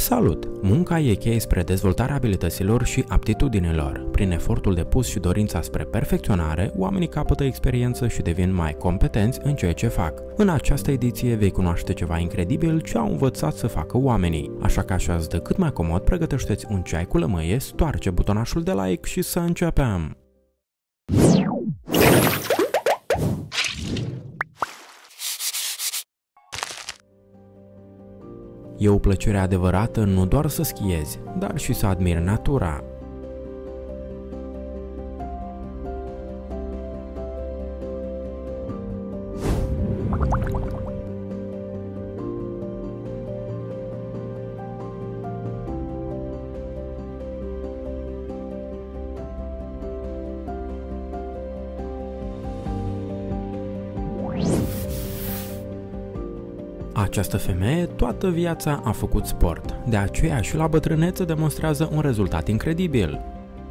Salut! Munca e cheie spre dezvoltarea abilităților și aptitudinilor. Prin efortul depus și dorința spre perfecționare, oamenii capătă experiență și devin mai competenți în ceea ce fac. În această ediție vei cunoaște ceva incredibil ce au învățat să facă oamenii. Așa că așează de cât mai comod, pregătește-ți un ceai cu lămâie, stoarce butonașul de like și să începem! E o plăcere adevărată nu doar să schiezi, dar și să admiri natura. Această femeie toată viața a făcut sport, de aceea și la bătrânețe demonstrează un rezultat incredibil.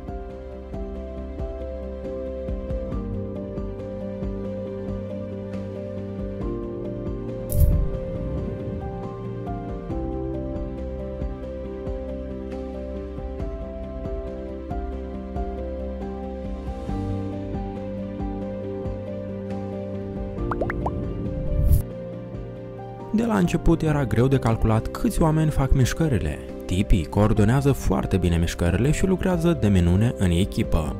De la început era greu de calculat câți oameni fac mișcările. Tipii coordonează foarte bine mișcările și lucrează de minune în echipă.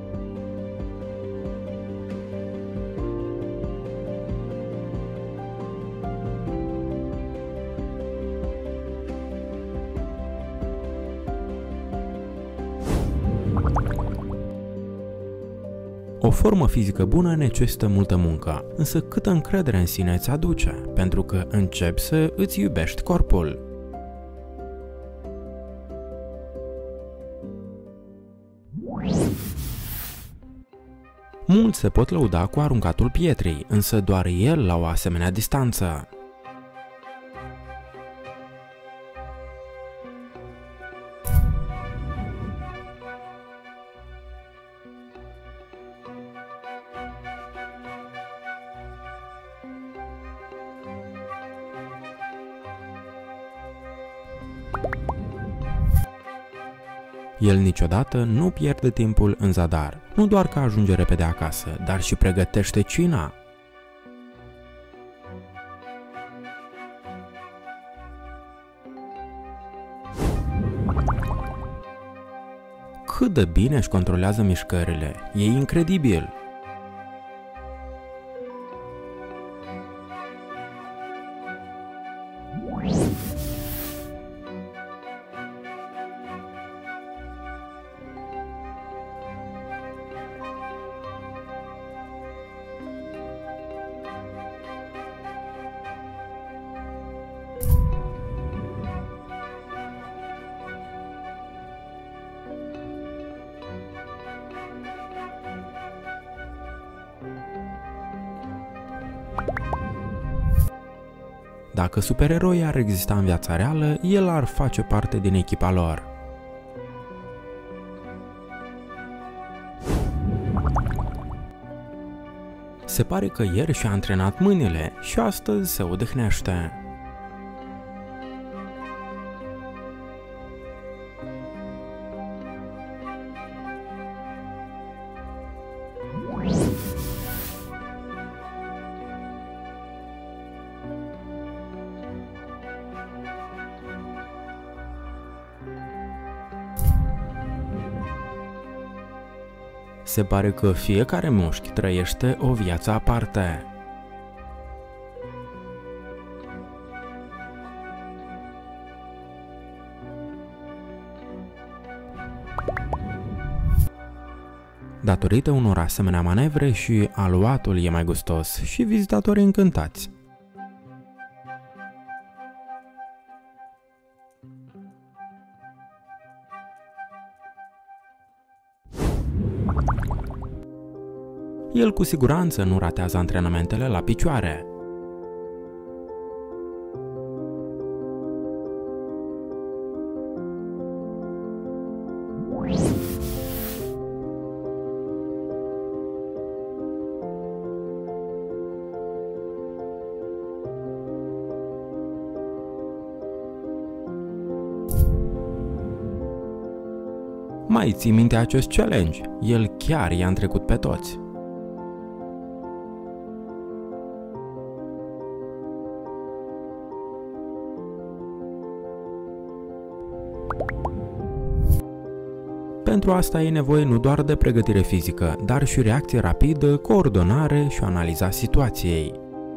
O formă fizică bună necesită multă muncă, însă câtă încredere în sine îți aduce, pentru că începi să îți iubești corpul. Mulți se pot lăuda cu aruncatul pietrii, însă doar el la o asemenea distanță. El niciodată nu pierde timpul în zadar, nu doar că ajunge repede acasă, dar și pregătește cina. Cât de bine își controlează mișcările, e incredibil! Dacă supereroii ar exista în viața reală, el ar face parte din echipa lor. Se pare că ieri și-a antrenat mâinile și astăzi se odihnește. Se pare că fiecare mușchi trăiește o viață aparte. Datorită unor asemenea manevre și aluatul e mai gustos și vizitatorii încântați. El cu siguranță nu ratează antrenamentele la picioare. Mai ții minte acest challenge? El chiar i-a întrecut pe toți. Pentru asta e nevoie nu doar de pregătire fizică, dar și reacție rapidă, coordonare și analiza situației.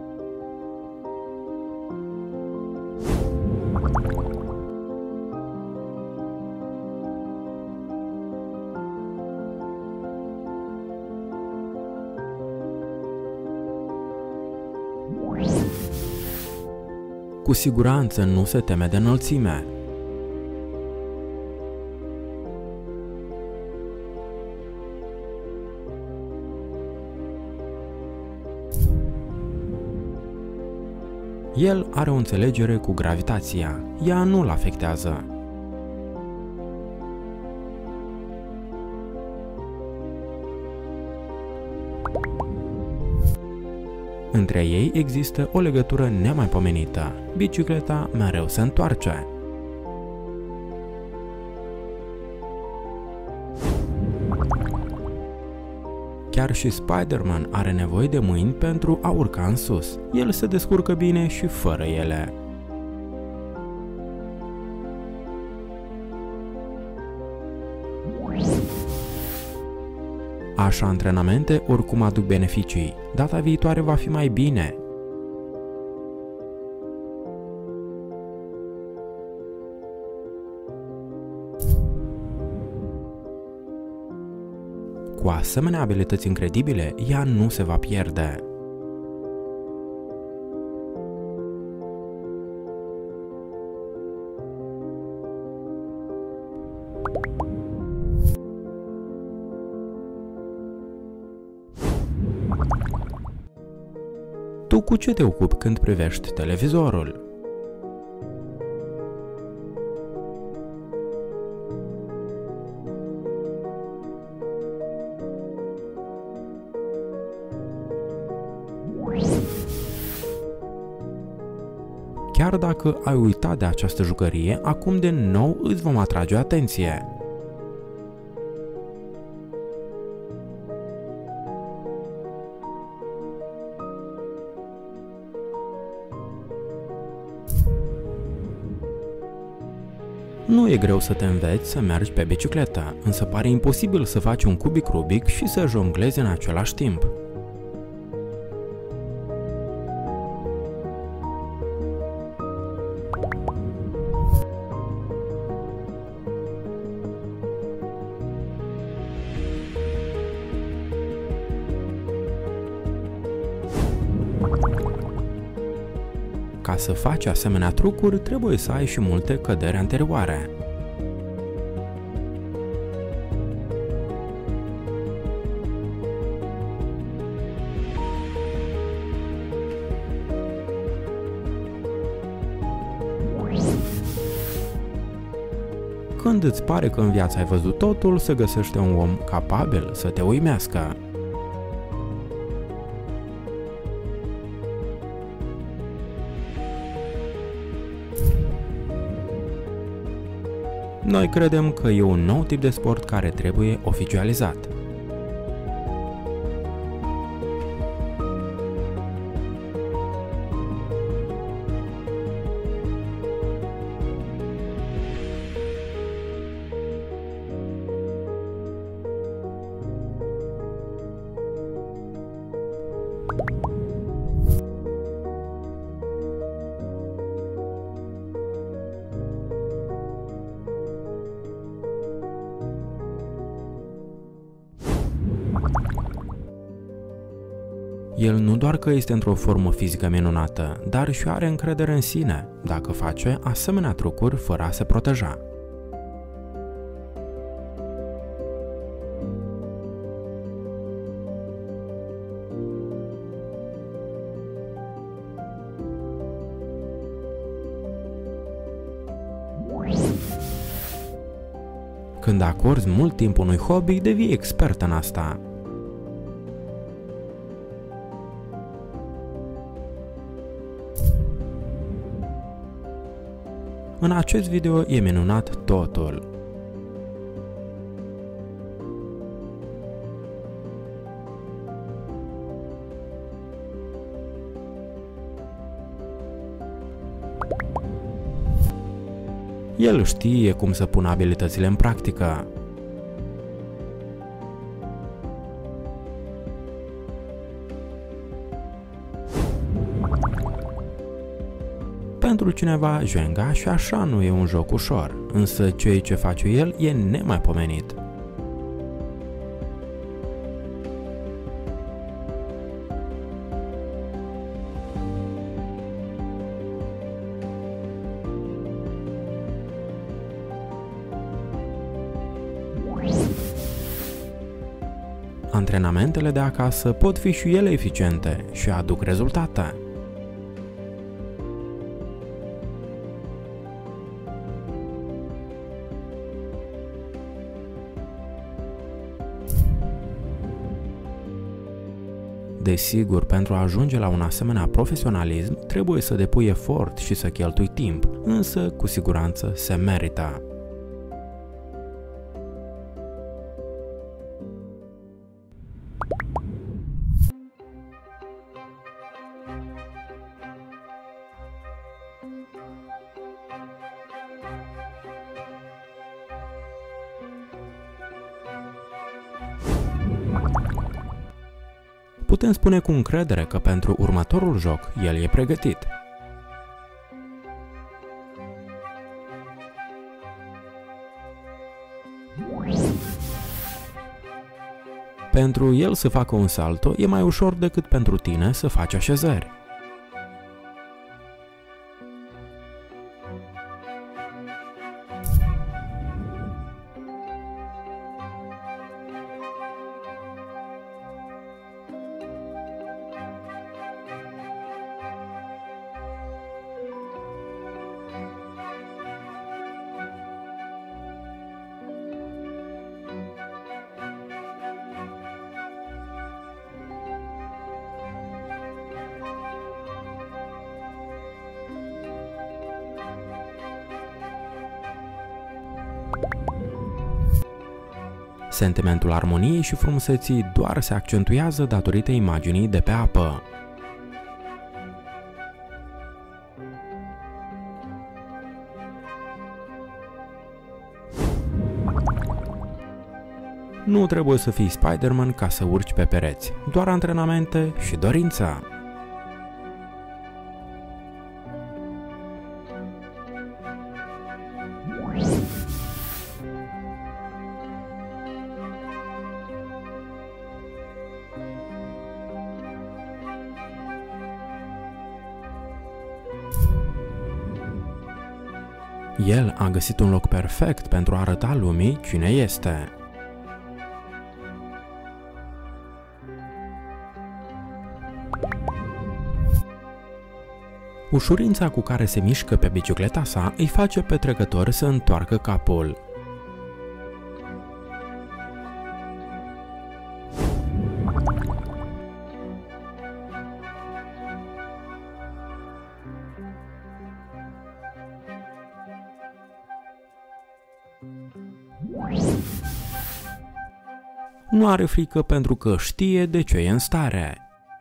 Cu siguranță nu se teme de înălțime. El are o înțelegere cu gravitația, ea nu-l afectează. Între ei există o legătură nemaipomenită. Bicicleta mereu se întoarce. Chiar și Spider-Man are nevoie de mâini pentru a urca în sus. El se descurcă bine și fără ele. Așa antrenamente oricum aduc beneficii. Data viitoare va fi mai bine. Cu asemenea abilități incredibile, ea nu se va pierde. Tu cu ce te ocupi când privești televizorul? Chiar dacă ai uitat de această jucărie, acum de nou îți vom atrage atenție. Nu e greu să te înveți să mergi pe bicicletă, însă pare imposibil să faci un cubic Rubik și să jonglezi în același timp. Ca să faci asemenea trucuri, trebuie să ai și multe căderi anterioare. Când îți pare că în viață ai văzut totul, se găsește un om capabil să te uimească. Noi credem că e un nou tip de sport care trebuie oficializat. El nu doar că este într-o formă fizică minunată, dar și are încredere în sine, dacă face asemenea trucuri fără a se proteja. Când acorzi mult timp unui hobby, devii expert în asta. În acest video e minunat totul. El știe cum să pună abilitățile în practică. Pentru cineva, Jenga și așa nu e un joc ușor, însă ceea ce face el e nemaipomenit. Antrenamentele de acasă pot fi și ele eficiente și aduc rezultate. Desigur, pentru a ajunge la un asemenea profesionalism, trebuie să depui efort și să cheltui timp, însă cu siguranță se merită. Putem spune cu încredere că pentru următorul joc el e pregătit. Pentru el să facă un salto e mai ușor decât pentru tine să faci așezări. Sentimentul armoniei și frumuseții doar se accentuează datorită imaginii de pe apă. Nu trebuie să fii Spider-Man ca să urci pe pereți, doar antrenamente și dorința. El a găsit un loc perfect pentru a arăta lumii cine este. Ușurința cu care se mișcă pe bicicleta sa îi face pe trecători să întoarcă capul. Nu are frică pentru că știe de ce e în stare.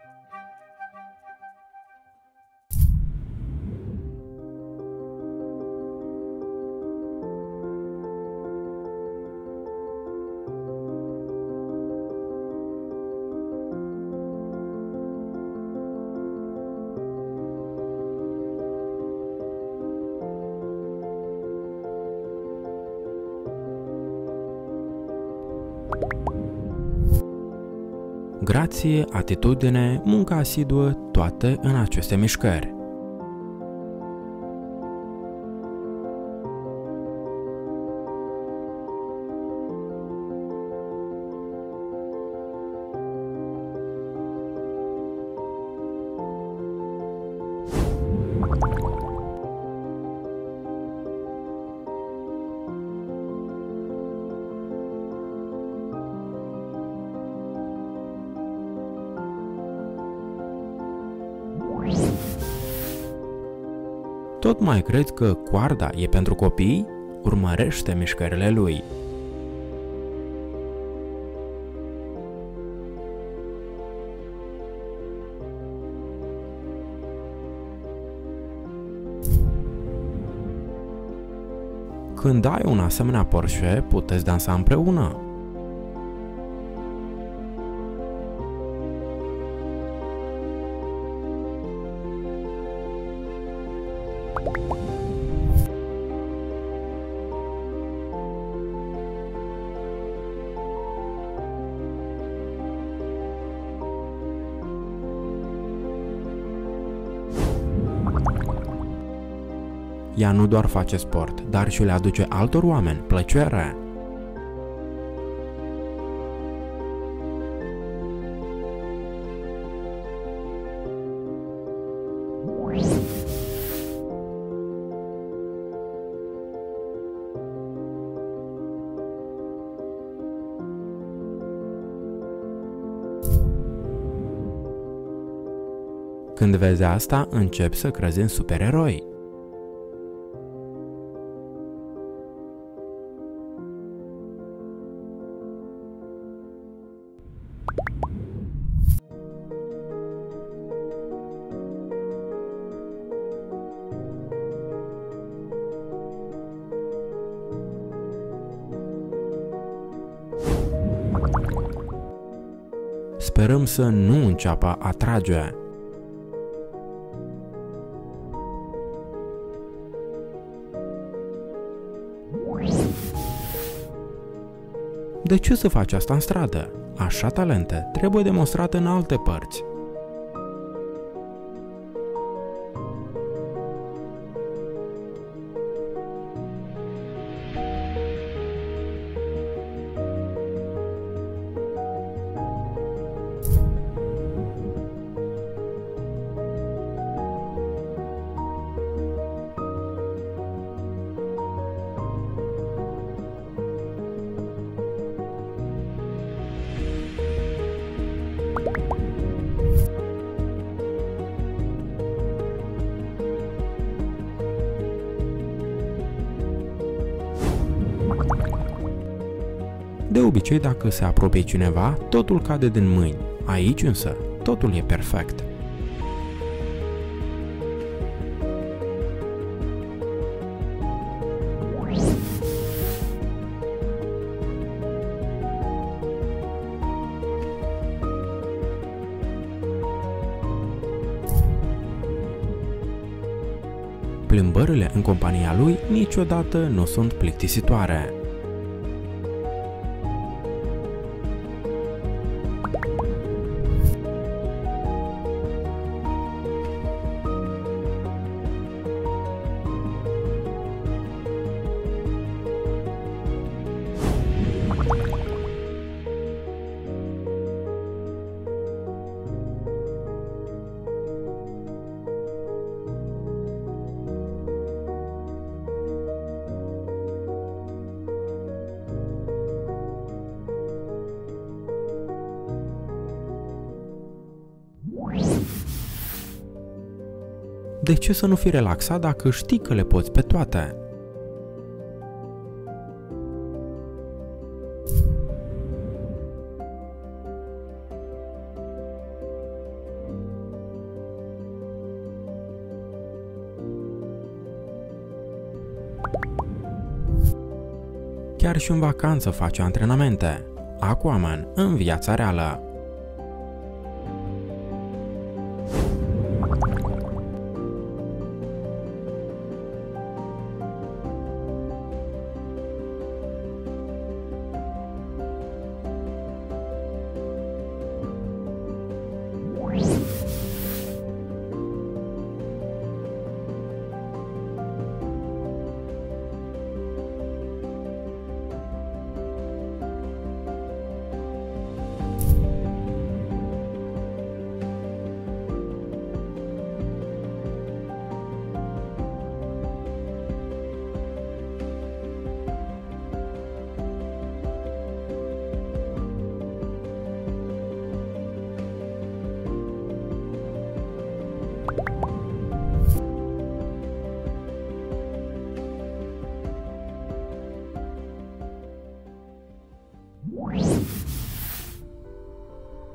Grație, atitudine, muncă asiduă, toate în aceste mișcări. Tot mai crezi că coarda e pentru copii? Urmărește mișcările lui. Când ai un asemenea Porsche, puteți dansa împreună. Ea nu doar face sport, dar și le aduce altor oameni plăcere. Când vezi asta, începi să crezi în supereroi. Sperăm să nu înceapă a trage. De ce să faci asta în stradă? Așa talente trebuie demonstrate în alte părți. De obicei, dacă se apropie cineva, totul cade din mâini. Aici însă, totul e perfect. Plimbările în compania lui niciodată nu sunt plictisitoare. De ce să nu fii relaxat dacă știi că le poți pe toate? Chiar și în vacanță face antrenamente. Aquaman în viața reală.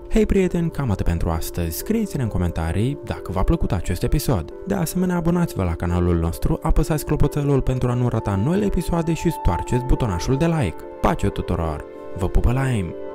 Hei prieteni, cam atât pentru astăzi. Scrieți-ne în comentarii dacă v-a plăcut acest episod. De asemenea, abonați-vă la canalul nostru, apăsați clopoțelul pentru a nu rata noile episoade și stoarceți butonașul de like. Pace tuturor! Vă pupă la AIM!